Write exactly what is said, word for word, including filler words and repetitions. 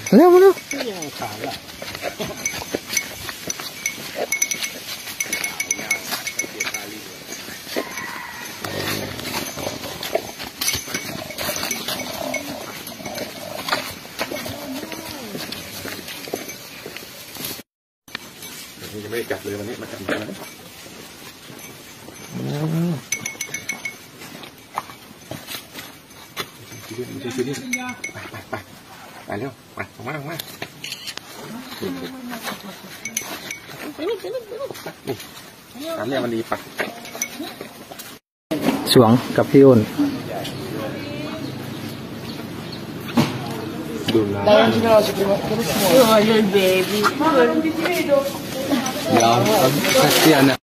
เร็วมาเร็วขาดละนี่จะไม่กัดเลยวันนี้มากัดมาแล้วไปไปไปไปเร็วไปออกมาออกมาไปนี่ไปนี่ไปนี่ตามเนี่ยมันดีปะสวงกับพี่อ้น Dai, non ci veloce prima. Io voglio il baby. Ma non ti vedo. No, Cristiana.